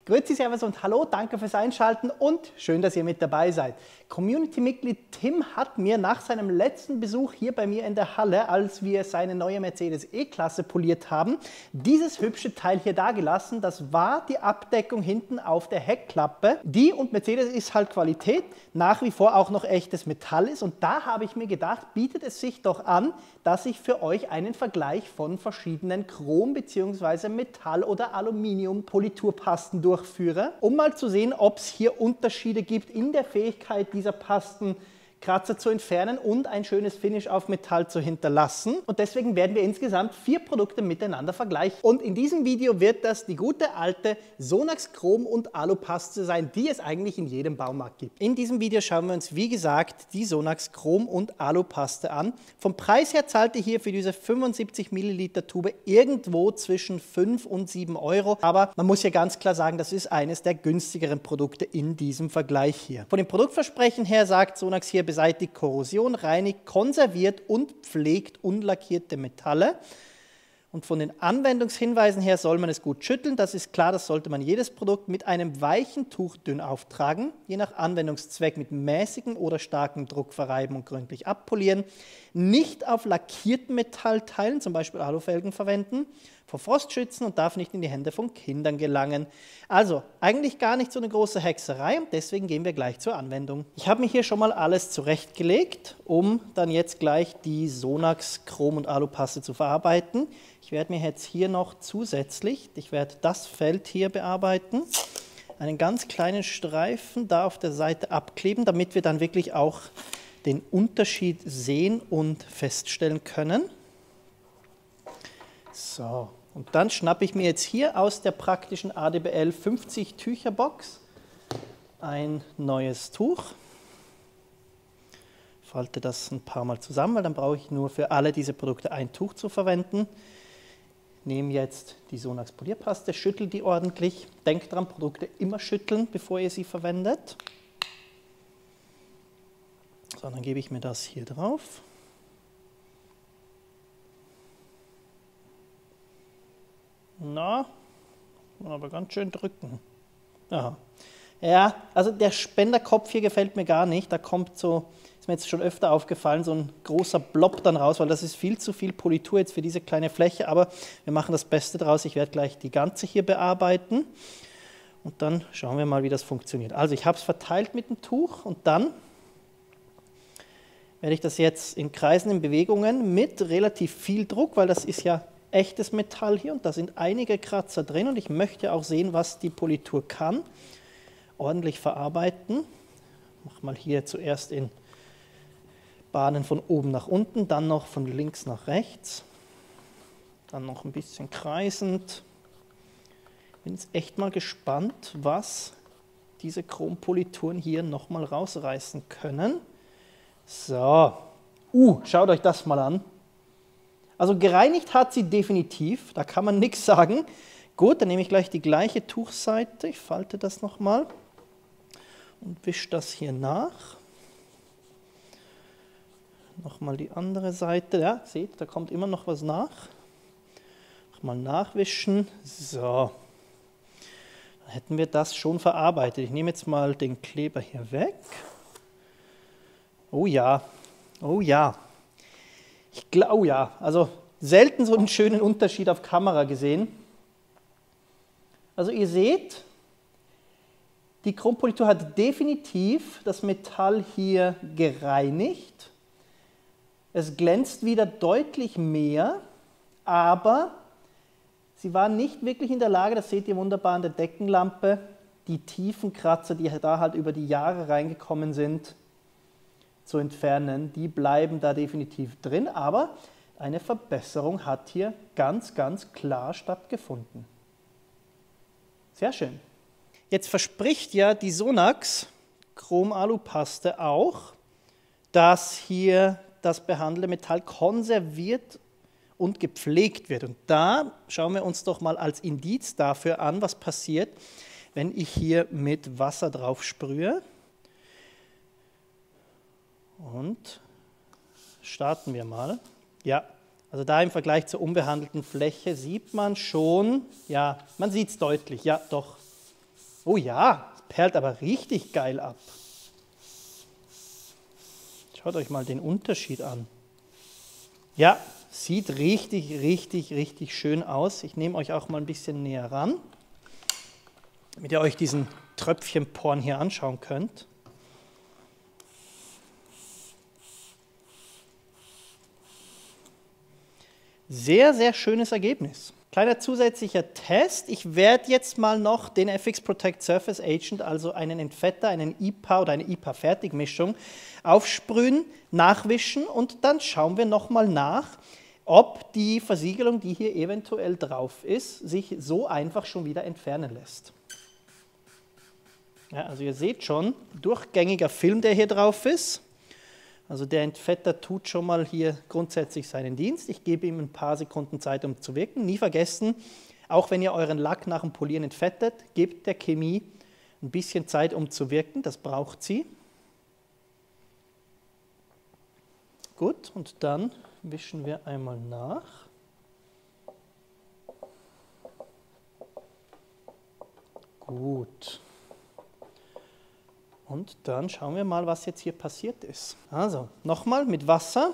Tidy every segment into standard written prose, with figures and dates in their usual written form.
Grüezi, Servus und Hallo, danke fürs Einschalten und schön, dass ihr mit dabei seid. Community-Mitglied Tim hat mir nach seinem letzten Besuch hier bei mir in der Halle, als wir seine neue Mercedes E-Klasse poliert haben, dieses hübsche Teil hier dagelassen. Das war die Abdeckung hinten auf der Heckklappe. Die und Mercedes ist halt Qualität, nach wie vor auch noch echtes Metall ist. Und da habe ich mir gedacht, bietet es sich doch an, dass ich für euch einen Vergleich von verschiedenen Chrom- bzw. Metall- oder Aluminium-Politurpasten durchführe, um mal zu sehen, ob es hier Unterschiede gibt in der Fähigkeit dieser Pasten, Kratzer zu entfernen und ein schönes Finish auf Metall zu hinterlassen. Und deswegen werden wir insgesamt 4 Produkte miteinander vergleichen. Und in diesem Video wird das die gute alte Sonax Chrom- und Alupaste sein, die es eigentlich in jedem Baumarkt gibt. In diesem Video schauen wir uns, wie gesagt, die Sonax Chrom- und Alupaste an. Vom Preis her zahlt ihr hier für diese 75 Milliliter Tube irgendwo zwischen 5 und 7 Euro. Aber man muss ja ganz klar sagen, das ist eines der günstigeren Produkte in diesem Vergleich hier. Von dem Produktversprechen her sagt Sonax hier, beseitigt Korrosion, reinigt, konserviert und pflegt unlackierte Metalle. Und von den Anwendungshinweisen her soll man es gut schütteln. Das ist klar, das sollte man jedes Produkt mit einem weichen Tuch dünn auftragen, je nach Anwendungszweck mit mäßigem oder starkem Druck verreiben und gründlich abpolieren. Nicht auf lackierten Metallteilen, zum Beispiel Alufelgen, verwenden. Vor Frost schützen und darf nicht in die Hände von Kindern gelangen. Also eigentlich gar nicht so eine große Hexerei und deswegen gehen wir gleich zur Anwendung. Ich habe mir hier schon mal alles zurechtgelegt, um dann jetzt gleich die Sonax Chrom- und Alupaste zu verarbeiten. Ich werde mir jetzt hier noch zusätzlich, ich werde das Feld hier bearbeiten, einen ganz kleinen Streifen da auf der Seite abkleben, damit wir dann wirklich auch den Unterschied sehen und feststellen können. So, und dann schnappe ich mir jetzt hier aus der praktischen ADBL 50 Tücher Box ein neues Tuch. Falte das ein paar Mal zusammen, weil dann brauche ich nur für alle diese Produkte ein Tuch zu verwenden. Nehme jetzt die Sonax Polierpaste, schüttel die ordentlich. Denkt dran, Produkte immer schütteln, bevor ihr sie verwendet. So, dann gebe ich mir das hier drauf. Na, aber ganz schön drücken. Aha. Ja, also der Spenderkopf hier gefällt mir gar nicht. Da kommt so, ist mir jetzt schon öfter aufgefallen, so ein großer Blob dann raus, weil das ist viel zu viel Politur jetzt für diese kleine Fläche. Aber wir machen das Beste draus. Ich werde gleich die ganze hier bearbeiten. Und dann schauen wir mal, wie das funktioniert. Also ich habe es verteilt mit dem Tuch und dann werde ich das jetzt in kreisenden Bewegungen mit relativ viel Druck, weil das ist ja echtes Metall hier und da sind einige Kratzer drin und ich möchte auch sehen, was die Politur kann. Ordentlich verarbeiten. Ich mache mal hier zuerst in Bahnen von oben nach unten, dann noch von links nach rechts. Dann noch ein bisschen kreisend. Bin jetzt echt mal gespannt, was diese Chrompolituren hier nochmal rausreißen können. So, schaut euch das mal an. Also gereinigt hat sie definitiv, da kann man nichts sagen. Gut, dann nehme ich gleich die gleiche Tuchseite, ich falte das nochmal und wische das hier nach. Nochmal die andere Seite, ja, seht, da kommt immer noch was nach. Nochmal nachwischen, so. Dann hätten wir das schon verarbeitet. Ich nehme jetzt mal den Kleber hier weg. Oh ja, oh ja. Ich glaube, ja, also selten so einen schönen Unterschied auf Kamera gesehen. Also ihr seht, die Chrompolitur hat definitiv das Metall hier gereinigt. Es glänzt wieder deutlich mehr, aber sie war nicht wirklich in der Lage, das seht ihr wunderbar an der Deckenlampe, die tiefen Kratzer, die da halt über die Jahre reingekommen sind, zu entfernen, die bleiben da definitiv drin, aber eine Verbesserung hat hier ganz, ganz klar stattgefunden. Sehr schön. Jetzt verspricht ja die Sonax Chrom-Alupaste auch, dass hier das behandelte Metall konserviert und gepflegt wird. Und da schauen wir uns doch mal als Indiz dafür an, was passiert, wenn ich hier mit Wasser drauf sprühe. Und starten wir mal. Ja, also da im Vergleich zur unbehandelten Fläche sieht man schon, ja, man sieht es deutlich, ja doch. Oh ja, es perlt aber richtig geil ab. Schaut euch mal den Unterschied an. Ja, sieht richtig, richtig, richtig schön aus. Ich nehme euch auch mal ein bisschen näher ran, damit ihr euch diesen Tröpfchenporn hier anschauen könnt. Sehr, sehr schönes Ergebnis. Kleiner zusätzlicher Test. Ich werde jetzt mal noch den FX Protect Surface Agent, also einen Entfetter, einen IPA oder eine IPA-Fertigmischung, aufsprühen, nachwischen und dann schauen wir nochmal nach, ob die Versiegelung, die hier eventuell drauf ist, sich so einfach schon wieder entfernen lässt. Ja, also ihr seht schon, durchgängiger Film, der hier drauf ist. Also der Entfetter tut schon mal hier grundsätzlich seinen Dienst. Ich gebe ihm ein paar Sekunden Zeit, um zu wirken. Nie vergessen, auch wenn ihr euren Lack nach dem Polieren entfettet, gebt der Chemie ein bisschen Zeit, um zu wirken. Das braucht sie. Gut, und dann wischen wir einmal nach. Gut. Und dann schauen wir mal, was jetzt hier passiert ist. Also, nochmal mit Wasser.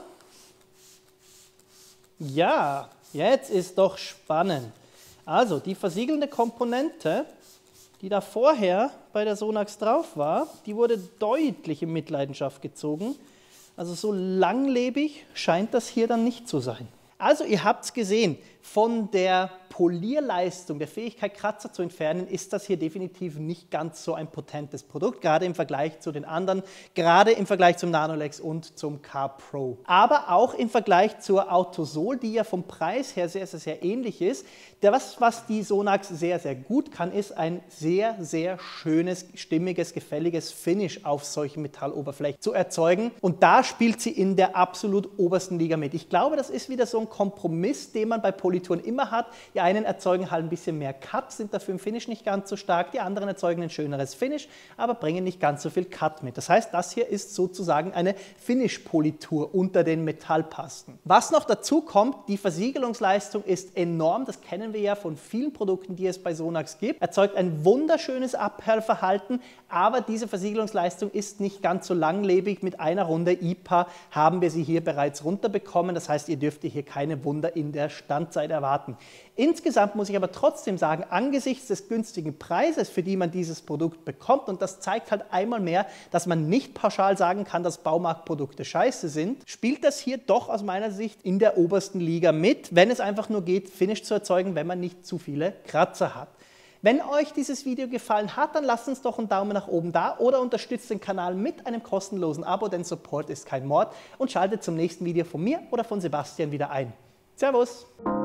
Ja, jetzt ist doch spannend. Also, die versiegelnde Komponente, die da vorher bei der Sonax drauf war, die wurde deutlich in Mitleidenschaft gezogen. Also so langlebig scheint das hier dann nicht zu sein. Also ihr habt es gesehen, von der Polierleistung, der Fähigkeit, Kratzer zu entfernen, ist das hier definitiv nicht ganz so ein potentes Produkt, gerade im Vergleich zu den anderen, gerade im Vergleich zum Nanolex und zum K-Pro. Aber auch im Vergleich zur Autosol, die ja vom Preis her sehr, sehr, sehr ähnlich ist. Was die Sonax sehr, sehr gut kann, ist ein sehr, sehr schönes, stimmiges, gefälliges Finish auf solchen Metalloberflächen zu erzeugen. Und da spielt sie in der absolut obersten Liga mit. Ich glaube, das ist wieder so ein Kompromiss, den man bei Polituren immer hat. Die einen erzeugen halt ein bisschen mehr Cut, sind dafür im Finish nicht ganz so stark, die anderen erzeugen ein schöneres Finish, aber bringen nicht ganz so viel Cut mit. Das heißt, das hier ist sozusagen eine Finish-Politur unter den Metallpasten. Was noch dazu kommt, die Versiegelungsleistung ist enorm, das kennen wir ja von vielen Produkten, die es bei Sonax gibt, erzeugt ein wunderschönes Abperlverhalten, aber diese Versiegelungsleistung ist nicht ganz so langlebig. Mit einer Runde IPA haben wir sie hier bereits runterbekommen, das heißt, ihr dürft hier keine Wunder in der Standzeit erwarten. Insgesamt muss ich aber trotzdem sagen, angesichts des günstigen Preises, für die man dieses Produkt bekommt, und das zeigt halt einmal mehr, dass man nicht pauschal sagen kann, dass Baumarktprodukte scheiße sind, spielt das hier doch aus meiner Sicht in der obersten Liga mit, wenn es einfach nur geht, Finish zu erzeugen, wenn man nicht zu viele Kratzer hat. Wenn euch dieses Video gefallen hat, dann lasst uns doch einen Daumen nach oben da oder unterstützt den Kanal mit einem kostenlosen Abo, denn Support ist kein Mord, und schaltet zum nächsten Video von mir oder von Sebastian wieder ein. Servus!